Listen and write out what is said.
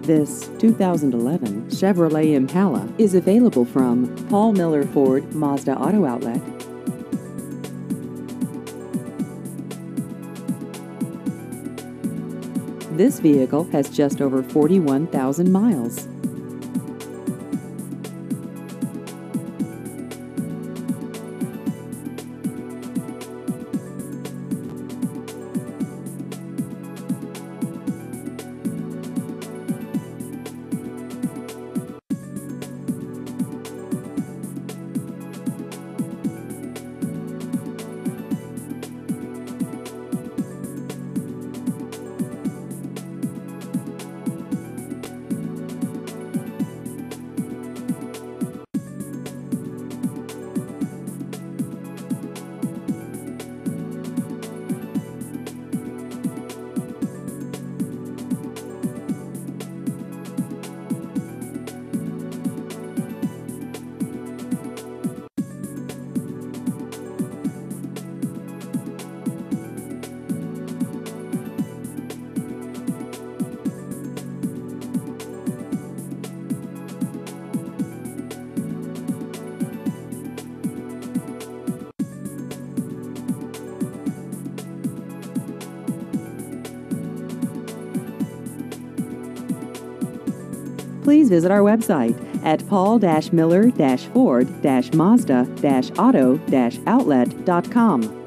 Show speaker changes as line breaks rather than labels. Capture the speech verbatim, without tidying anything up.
This two thousand eleven Chevrolet Impala is available from Paul Miller Ford Mazda Auto Outlet. This vehicle has just over forty-one thousand miles. Please visit our website at paul miller ford mazda auto outlet dot com.